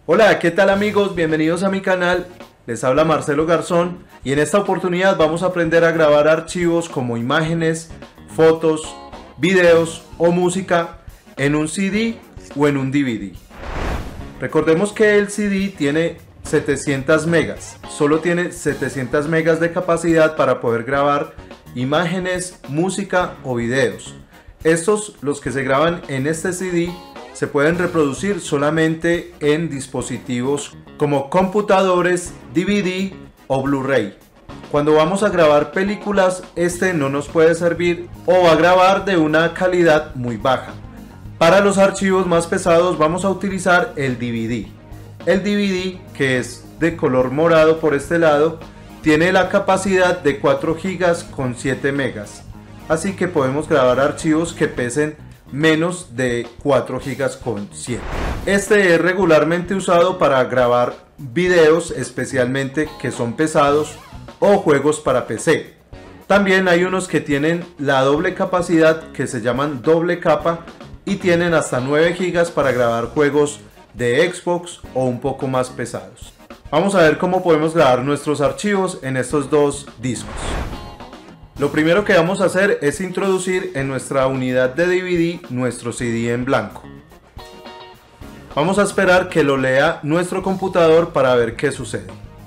Hola, ¿qué tal amigos? Bienvenidos a mi canal. Les habla Marcelo Garzón y en esta oportunidad vamos a aprender a grabar archivos como imágenes, fotos, videos o música en un CD o en un DVD. Recordemos que el CD tiene 700 megas, solo tiene 700 megas de capacidad para poder grabar imágenes, música o videos. Estos, los que se graban en este CD, se pueden reproducir solamente en dispositivos como computadores, DVD o Blu-ray. Cuando vamos a grabar películas, este no nos puede servir o va a grabar de una calidad muy baja. Para los archivos más pesados vamos a utilizar el DVD. El DVD, que es de color morado por este lado, tiene la capacidad de 4 GB con 7 megas. Así que podemos grabar archivos que pesen menos de 4 GB con 7. Este es regularmente usado para grabar videos, especialmente que son pesados, o juegos para PC. También hay unos que tienen la doble capacidad, que se llaman doble capa, y tienen hasta 9 GB para grabar juegos de Xbox o un poco más pesados. Vamos a ver cómo podemos grabar nuestros archivos en estos dos discos. Lo primero que vamos a hacer es introducir en nuestra unidad de DVD nuestro CD en blanco. Vamos a esperar que lo lea nuestro computador para ver qué sucede.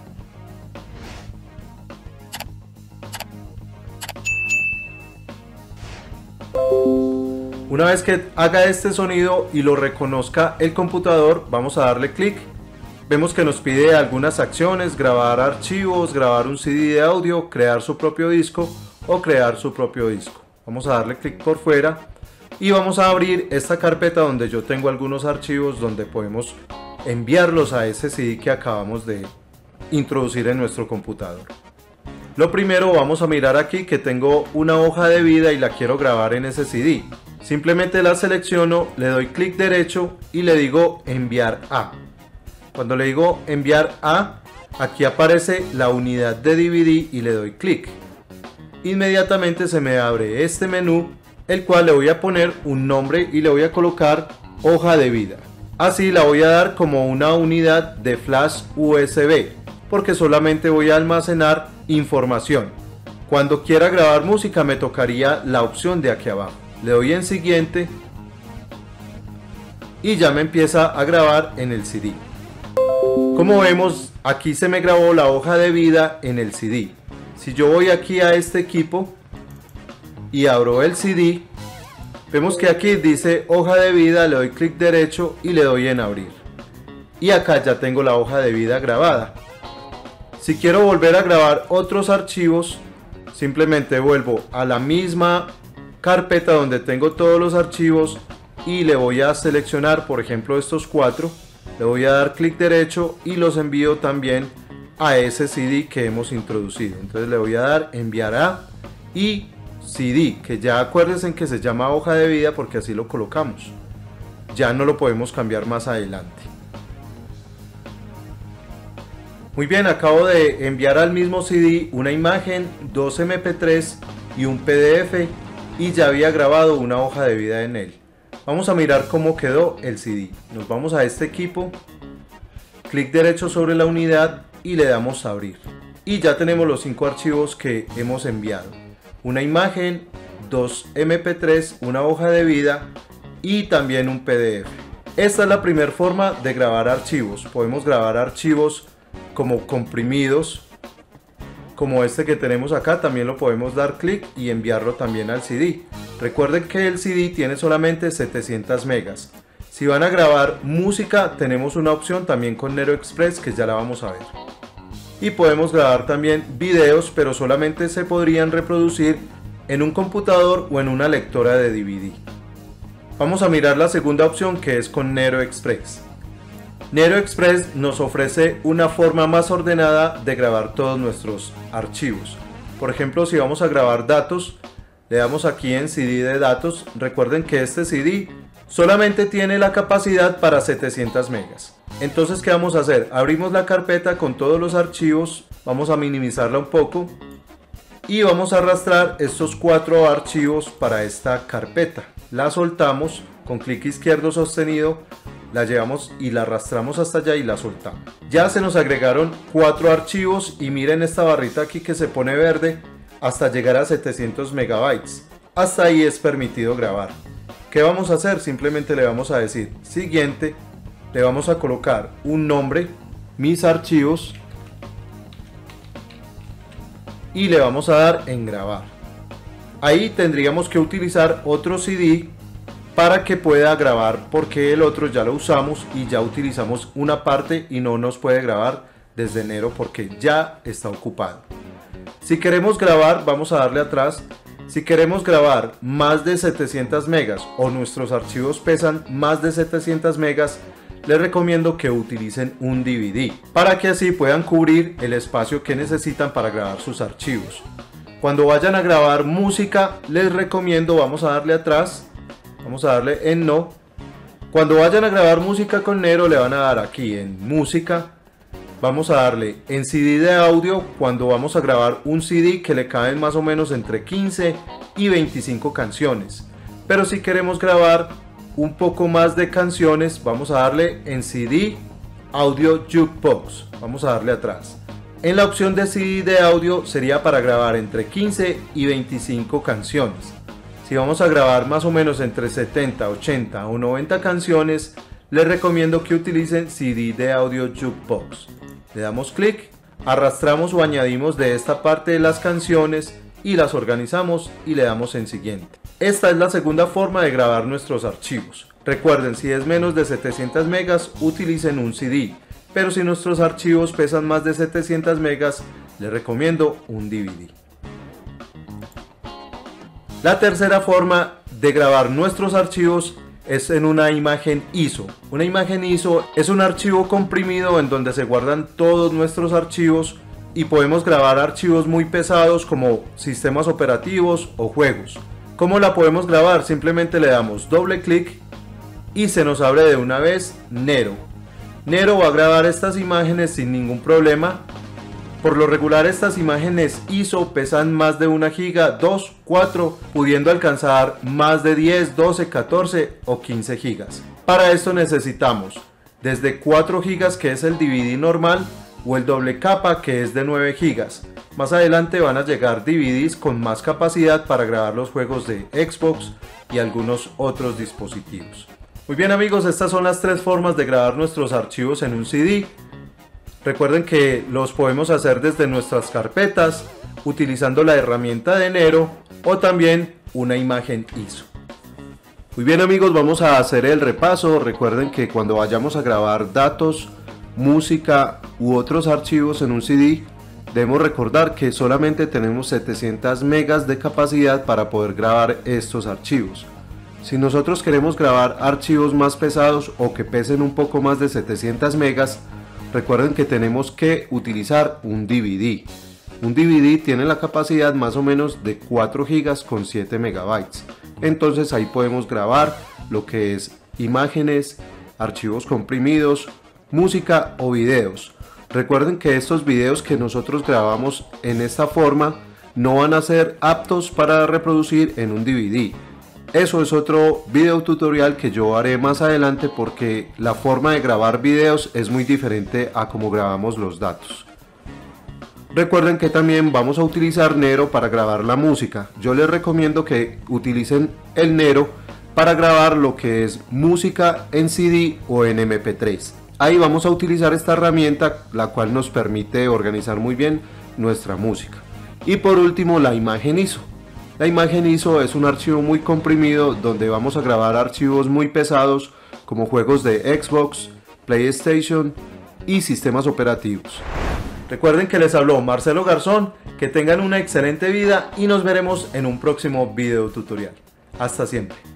Una vez que haga este sonido y lo reconozca el computador, vamos a darle clic. Vemos que nos pide algunas acciones: grabar archivos, grabar un CD de audio, crear su propio disco o crear su propio disco. Vamos a darle clic por fuera y vamos a abrir esta carpeta donde yo tengo algunos archivos donde podemos enviarlos a ese CD que acabamos de introducir en nuestro computador. Lo primero, vamos a mirar aquí que tengo una hoja de vida y la quiero grabar en ese CD. Simplemente la selecciono, le doy clic derecho y le digo enviar a. Cuando le digo enviar a, aquí aparece la unidad de DVD y le doy clic. Inmediatamente se me abre este menú, el cual le voy a poner un nombre y le voy a colocar hoja de vida. Así la voy a dar como una unidad de flash USB, porque solamente voy a almacenar información. Cuando quiera grabar música me tocaría la opción de aquí abajo. Le doy en siguiente y ya me empieza a grabar en el CD. Como vemos, aquí se me grabó la hoja de vida en el CD. Si yo voy aquí a este equipo y abro el CD, vemos que aquí dice hoja de vida, le doy clic derecho y le doy en abrir. Y acá ya tengo la hoja de vida grabada. Si quiero volver a grabar otros archivos, simplemente vuelvo a la misma carpeta donde tengo todos los archivos y le voy a seleccionar, por ejemplo, estos 4. Le voy a dar clic derecho y los envío también a ese CD que hemos introducido. Entonces le voy a dar enviar a y CD, que ya acuérdense que se llama hoja de vida porque así lo colocamos. Ya no lo podemos cambiar más adelante. Muy bien, acabo de enviar al mismo CD una imagen, 2 MP3 y un PDF, y ya había grabado una hoja de vida en él. Vamos a mirar cómo quedó el CD. Nos vamos a este equipo, clic derecho sobre la unidad y le damos a abrir. Y ya tenemos los 5 archivos que hemos enviado. Una imagen, 2 MP3, una hoja de vida y también un PDF. Esta es la primera forma de grabar archivos. Podemos grabar archivos como comprimidos, como este que tenemos acá. También lo podemos dar clic y enviarlo también al CD. Recuerden que el CD tiene solamente 700 megas. Si van a grabar música, tenemos una opción también con Nero Express que ya la vamos a ver. Y podemos grabar también videos, pero solamente se podrían reproducir en un computador o en una lectora de DVD. Vamos a mirar la segunda opción, que es con Nero Express. Nero Express nos ofrece una forma más ordenada de grabar todos nuestros archivos. Por ejemplo, si vamos a grabar datos, le damos aquí en CD de datos. Recuerden que este CD solamente tiene la capacidad para 700 megas. Entonces, ¿qué vamos a hacer? Abrimos la carpeta con todos los archivos, vamos a minimizarla un poco y vamos a arrastrar estos 4 archivos para esta carpeta. La soltamos con clic izquierdo sostenido la llevamos y la arrastramos hasta allá y la soltamos. Ya se nos agregaron 4 archivos y miren esta barrita aquí que se pone verde hasta llegar a 700 megabytes. Hasta ahí es permitido grabar. ¿Qué vamos a hacer? Simplemente le vamos a decir siguiente, le vamos a colocar un nombre, mis archivos, y le vamos a dar en grabar. Ahí tendríamos que utilizar otro CD para que pueda grabar, porque el otro ya lo usamos y ya utilizamos una parte y no nos puede grabar desde enero porque ya está ocupado. Si queremos grabar, vamos a darle atrás. Si queremos grabar más de 700 megas o nuestros archivos pesan más de 700 megas, les recomiendo que utilicen un DVD para que así puedan cubrir el espacio que necesitan para grabar sus archivos. Cuando vayan a grabar música, les recomiendo, vamos a darle atrás, vamos a darle en no. Cuando vayan a grabar música con Nero, le van a dar aquí en música. Vamos a darle en CD de audio cuando vamos a grabar un CD que le caben más o menos entre 15 y 25 canciones. Pero si queremos grabar un poco más de canciones, vamos a darle en CD Audio Jukebox. Vamos a darle atrás. En la opción de CD de audio sería para grabar entre 15 y 25 canciones. Si vamos a grabar más o menos entre 70, 80 o 90 canciones, les recomiendo que utilicen CD de audio Jukebox. Le damos clic, arrastramos o añadimos de esta parte de las canciones y las organizamos y le damos en siguiente. Esta es la segunda forma de grabar nuestros archivos. Recuerden, si es menos de 700 megas, utilicen un CD, pero si nuestros archivos pesan más de 700 megas, les recomiendo un DVD. La tercera forma de grabar nuestros archivos es en una imagen ISO. Una imagen ISO es un archivo comprimido en donde se guardan todos nuestros archivos y podemos grabar archivos muy pesados como sistemas operativos o juegos. ¿Cómo la podemos grabar? Simplemente le damos doble clic y se nos abre de una vez Nero. Nero va a grabar estas imágenes sin ningún problema. Por lo regular estas imágenes ISO pesan más de 1 giga, 2, 4, pudiendo alcanzar más de 10, 12, 14 o 15 gigas. Para esto necesitamos desde 4 gigas que es el DVD normal o el doble capa que es de 9 gigas. Más adelante van a llegar DVDs con más capacidad para grabar los juegos de Xbox y algunos otros dispositivos. Muy bien amigos, estas son las 3 formas de grabar nuestros archivos en un CD. Recuerden que los podemos hacer desde nuestras carpetas, utilizando la herramienta de Nero o también una imagen ISO. Muy bien amigos, vamos a hacer el repaso. Recuerden que cuando vayamos a grabar datos, música u otros archivos en un CD, debemos recordar que solamente tenemos 700 megas de capacidad para poder grabar estos archivos. Si nosotros queremos grabar archivos más pesados o que pesen un poco más de 700 megas, recuerden que tenemos que utilizar un DVD. Un DVD tiene la capacidad más o menos de 4 gigas con 7 megabytes. Entonces ahí podemos grabar lo que es imágenes, archivos comprimidos, música o videos. Recuerden que estos videos que nosotros grabamos en esta forma no van a ser aptos para reproducir en un DVD. Eso es otro video tutorial que yo haré más adelante porque la forma de grabar videos es muy diferente a cómo grabamos los datos. Recuerden que también vamos a utilizar Nero para grabar la música. Yo les recomiendo que utilicen el Nero para grabar lo que es música en CD o en MP3. Ahí vamos a utilizar esta herramienta, la cual nos permite organizar muy bien nuestra música. Y por último, la imagen ISO. La imagen ISO es un archivo muy comprimido donde vamos a grabar archivos muy pesados como juegos de Xbox, PlayStation y sistemas operativos. Recuerden que les habló Marcelo Garzón, que tengan una excelente vida y nos veremos en un próximo video tutorial. Hasta siempre.